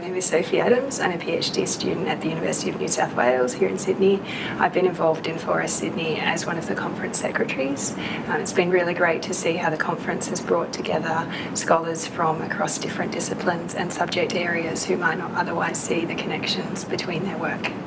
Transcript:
name is Sophie Adams. I'm a PhD student at the University of New South Wales here in Sydney. I've been involved in Forest Sydney as one of the conference secretaries. It's been really great to see how the conference has brought together scholars from across different disciplines and subject areas who might not otherwise see the connections between their work.